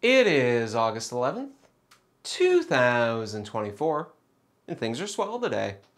It is August 11th, 2024, and things are swell today.